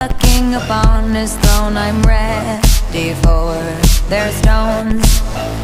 A king upon his throne, I'm ready for their stones.